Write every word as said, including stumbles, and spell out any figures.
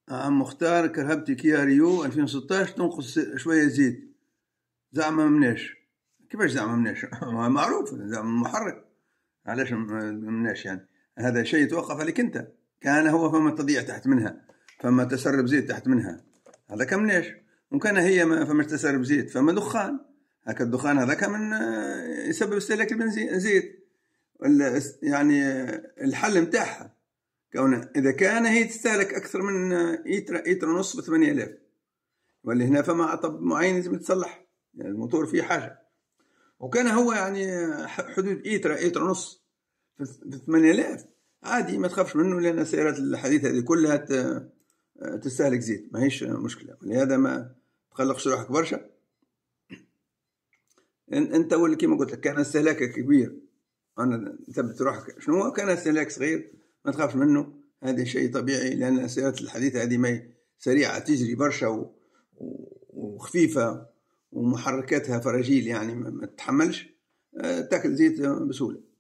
عم مختار كرهبتي كيا ريو ألفين وستاشر تنقص شوية زيت. زعما مناش. كيفاش زعما مناش؟ معروف زعما محرك. علاش مناش يعني؟ هذا شيء يتوقف عليك انت. كان هو فما تضييع تحت منها، فما تسرب زيت تحت منها، هذا كمناش. وكان هي ما فما تسرب زيت فما دخان، هكا الدخان هذا كمان يسبب استهلاك البنزين زيت. يعني الحل متاعها كون اذا كان هي تستهلك اكثر من ايتر ايتر ونص ب ثمانية آلاف، واللي هنا فما عطب معين لازم يتصلح، يعني الموتور فيه حاجه. وكان هو يعني حدود ايتر ايتر ونص في ثمانية آلاف عادي، ما تخافش منه، لان السيارات الحديثه هذه كلها تستهلك زيت، ما هيش مشكله. ولهذا ما تقلقش روحك برشا. انت واللي كيما قلت لك كان استهلاكك كبير، انا ثبت روحك شنو هو كان استهلاك صغير، ما تخافش منه، هذا شيء طبيعي، لان السيارات الحديثه هذه ما سريعه تجري برشا وخفيفه ومحركاتها فراجيل، يعني ما تتحملش تاكل زيت بسهوله.